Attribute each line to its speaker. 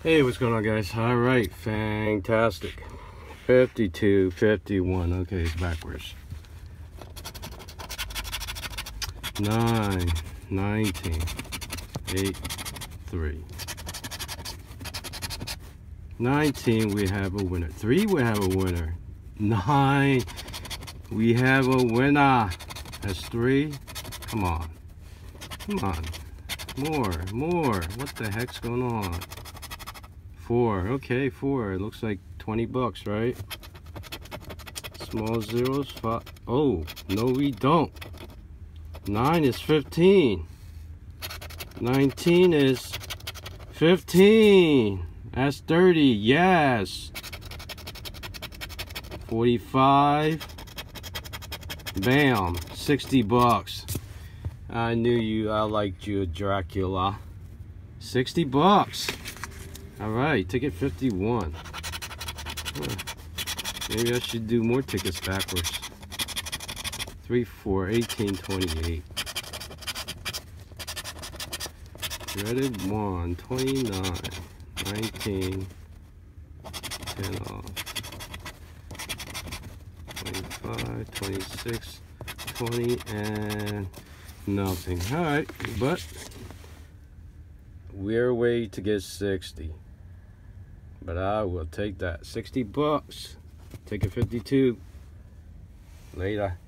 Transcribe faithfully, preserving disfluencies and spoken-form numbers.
Speaker 1: Hey, what's going on, guys? All right, fantastic. fifty-two, fifty-one. Okay, it's backwards. nine, nineteen, eight, three. nineteen, we have a winner. three, we have a winner. nine, we have a winner. That's three. Come on. Come on. More, more. What the heck's going on? Four. Okay, four. It looks like twenty bucks, right? Small zeros. Five. Oh, no, we don't. Nine is fifteen. nineteen is fifteen. That's thirty. Yes. forty-five. Bam. sixty bucks. I knew you. I liked you, Dracula. sixty bucks. All right, ticket fifty-one. Huh. Maybe I should do more tickets backwards. three, four, eighteen, twenty-eight. Dreaded one, twenty-nine, nineteen, ten off. twenty-five, twenty-six, twenty, and nothing. All right, but we're way to get sixty. But I will take that. sixty bucks. Ticket fifty-two. Later.